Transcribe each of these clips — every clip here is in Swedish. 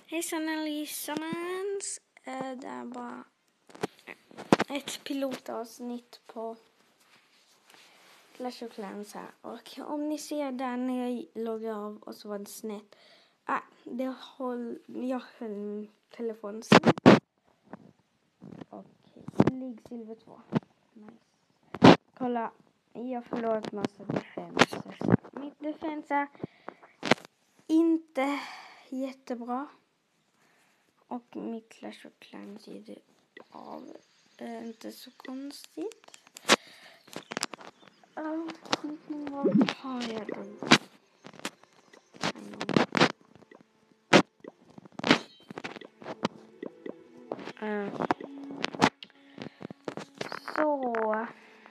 Hejsan allesammans. Det är bara ett pilotavsnitt på Clash of Clans här. Och om ni ser där när jag loggar av och så var det snett. Jag höll telefonen snett. Och ligg silver 2. Nice. Kolla, jag förlorat massa defense. Mitt defense är inte jättebra. Och mitt Clash of Clans ger det av. Inte så konstigt. Vad har jag då? Så.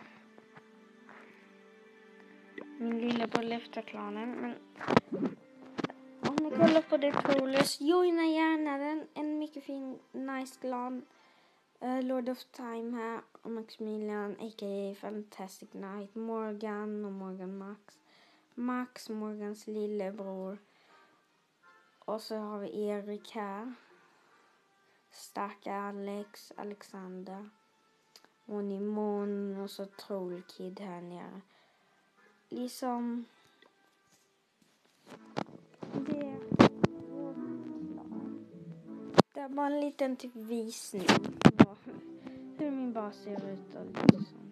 Min lillebror lämnar klanen. Men om ni kollar på det Trollers, joina gärna den. En mycket fin, nice klan. Lord of Time här. Och Maximilian, a.k.a. Fantastic Knight. Morgan och Morgan Max. Max, Morgans lillebror. Och så har vi Erik här. Starka Alex, Alexander. Monimon och så Trollkid här nere. Liksom det är bara en liten typ visning hur min bas ser ut och lite sånt.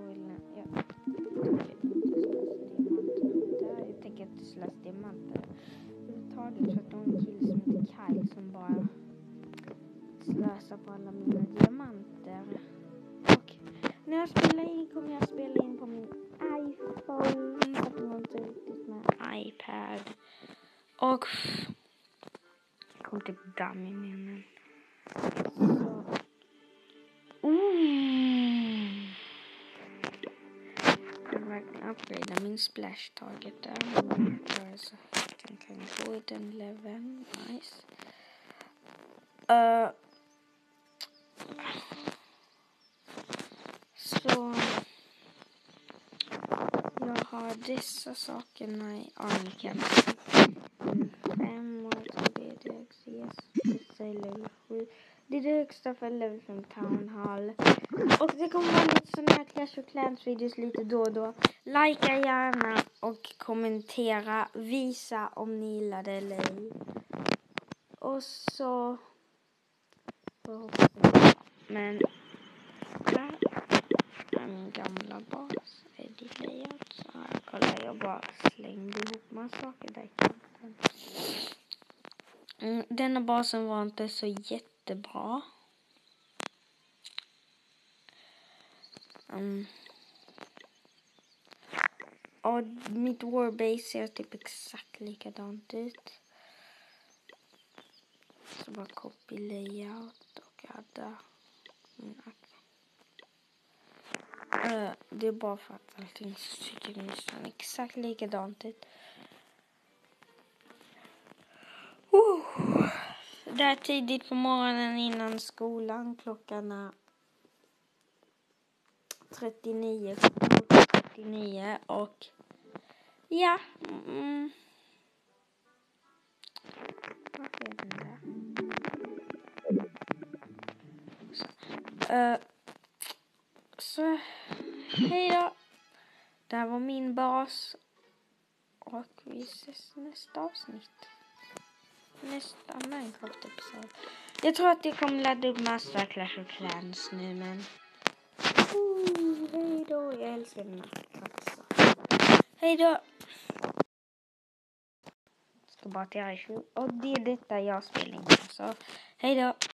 Jag tänker inte slösa diamanter överhuvudtaget, för att de kill som heter Kyle som bara slösar på alla mina diamanter. Och när jag spelar in kommer jag spela in på min iPhone, så det var inte riktigt med iPad. Och jag kom till damm i munnen. Så. Jag vill verkligen upgrada min splash target där. Så den kan gå i den leveln. Nice. Så jag har dessa sakerna i armkan. 5 och 3 DXS. Det är level 7. Det är det högsta för level 5 Town Hall. Och det kommer vara lite sådana här Clash of Clans videos lite då och då. Likea gärna och kommentera. Visa om ni gillar det eller ej. Och så men här är min gamla bas. Edit layout. Så här, kolla, jag bara slängde ihop massa saker där i kanten. Denna basen var inte så jättebra. Och mitt warbase ser typ exakt likadant ut. Så bara copy layout och adda. Det är bara för att allting tycker nästan exakt likadant ut. Det är tidigt på morgonen innan skolan. Klockan är 39 och ja. Vad är den där? Så hej då. Det här var min bas. Och vi ses nästa avsnitt. Nästa Minecraft-episod. Jag tror att jag kommer ladda upp massa Clash of Clans nu, men hej då. Jag älskar den här platsen. Hej då. Ska bara till iPhone. Och det är detta jag spelar in. Så hej då.